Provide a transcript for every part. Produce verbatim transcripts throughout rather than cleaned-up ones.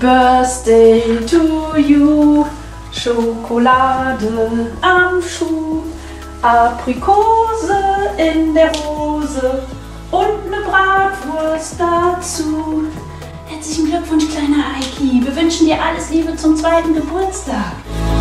Birthday to you, Schokolade am Schuh, Aprikose in der Hose und eine Bratwurst dazu. Herzlichen Glückwunsch, kleiner Eiki. Wir wünschen dir alles Liebe zum zweiten Geburtstag.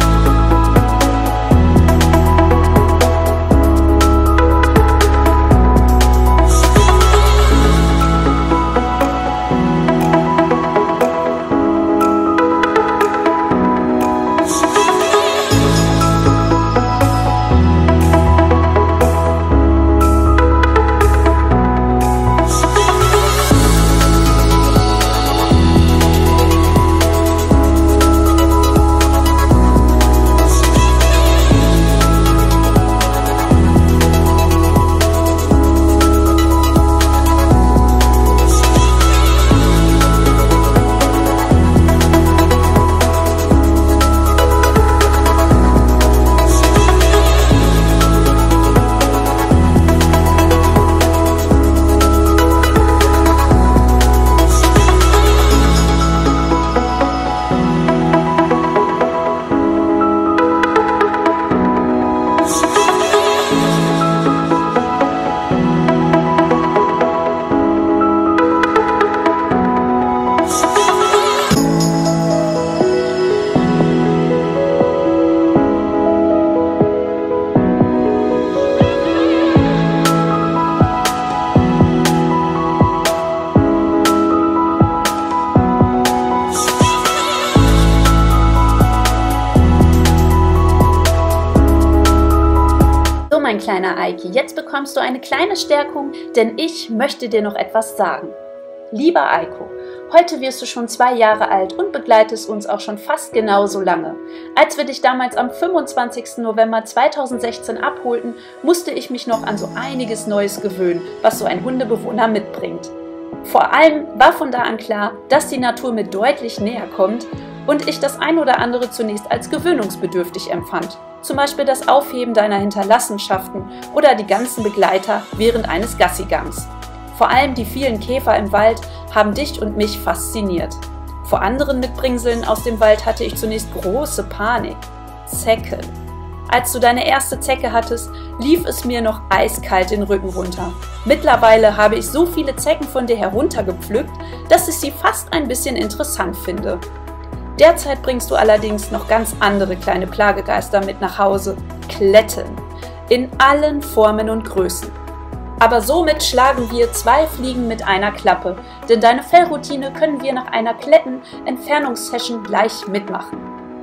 Mein kleiner Eiki, jetzt bekommst du eine kleine Stärkung, denn ich möchte dir noch etwas sagen. Lieber Eiko, heute wirst du schon zwei Jahre alt und begleitest uns auch schon fast genauso lange. Als wir dich damals am fünfundzwanzigsten November zweitausendsechzehn abholten, musste ich mich noch an so einiges Neues gewöhnen, was so ein Hundebewohner mitbringt. Vor allem war von da an klar, dass die Natur mir deutlich näher kommt und ich das ein oder andere zunächst als gewöhnungsbedürftig empfand. Zum Beispiel das Aufheben deiner Hinterlassenschaften oder die ganzen Begleiter während eines Gassigangs. Vor allem die vielen Käfer im Wald haben dich und mich fasziniert. Vor anderen Mitbringseln aus dem Wald hatte ich zunächst große Panik. Zecken. Als du deine erste Zecke hattest, lief es mir noch eiskalt den Rücken runter. Mittlerweile habe ich so viele Zecken von dir heruntergepflückt, dass ich sie fast ein bisschen interessant finde. Derzeit bringst du allerdings noch ganz andere kleine Plagegeister mit nach Hause. Kletten. In allen Formen und Größen. Aber somit schlagen wir zwei Fliegen mit einer Klappe, denn deine Fellroutine können wir nach einer Kletten-Entfernungssession gleich mitmachen.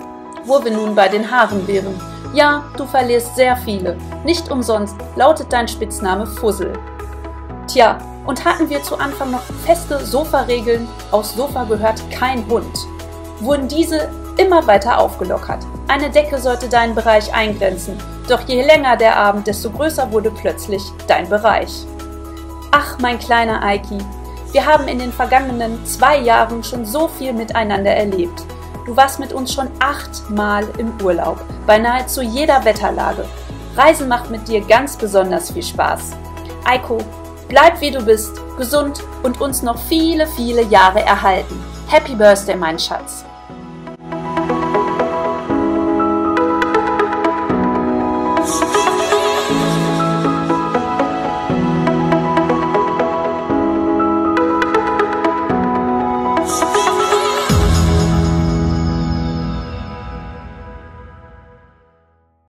Wo wir nun bei den Haaren wären. Ja, du verlierst sehr viele. Nicht umsonst lautet dein Spitzname Fussel. Tja, und hatten wir zu Anfang noch feste Sofaregeln, aus Sofa gehört kein Hund, wurden diese immer weiter aufgelockert. Eine Decke sollte deinen Bereich eingrenzen, doch je länger der Abend, desto größer wurde plötzlich dein Bereich. Ach, mein kleiner Eiki, wir haben in den vergangenen zwei Jahren schon so viel miteinander erlebt. Du warst mit uns schon achtmal im Urlaub, bei nahezu jeder Wetterlage. Reisen macht mit dir ganz besonders viel Spaß. Eiko, bleib wie du bist, gesund und uns noch viele, viele Jahre erhalten. Happy Birthday, mein Schatz!